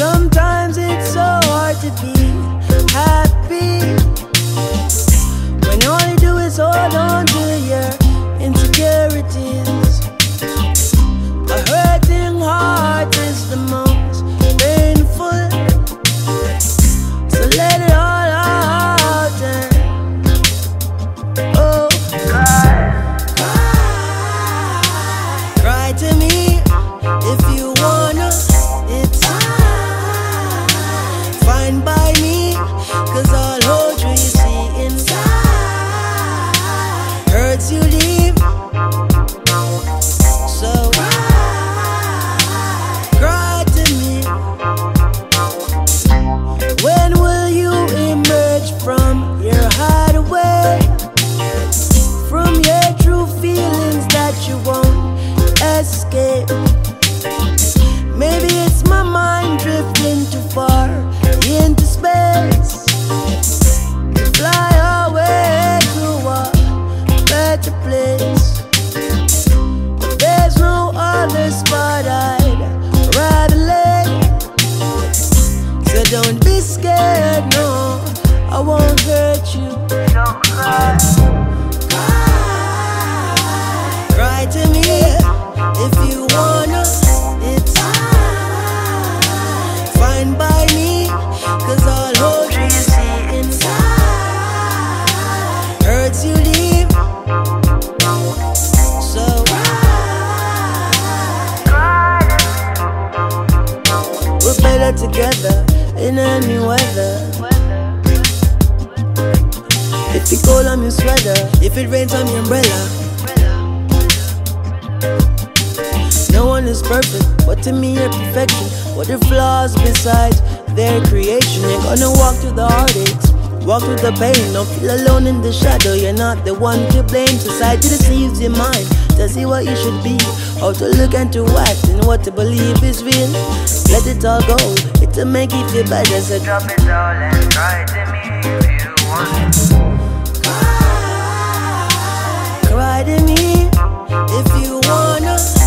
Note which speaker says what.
Speaker 1: Sometimes it's so hard to be happy when all you do is hold on to your insecurities. A hurting heart is the most painful, so let it all out and oh, cry to me if you wanna. It's fine by me, 'cause I'll hold you see inside. Hurts you leave, so cry to me. When will you emerge from your hideaway, from your true feelings that you won't escape? Maybe it's my mind drifting too far into space. Fly away to a better place. There's no other spot I'd rather lay. So don't be scared, no, I won't hurt you. Don't cry. Cry to me if you wanna. It's fine by me, 'cause I'll hold you see inside. Hurts you leave, so we're better together in any weather. If it cold, I'm your sweater. If it rains, I'm your umbrella. No one is perfect, but to me you're perfection. What are flaws besides their creation? You're gonna walk through the heartaches, walk through the pain. Don't feel alone in the shadow, you're not the one to blame. Society deceives your mind to see what you should be, how to look and to act, and what to believe is real. Let it all go, it'll make you feel better. So drop it all and cry to me if you want. Cry to me if you wanna.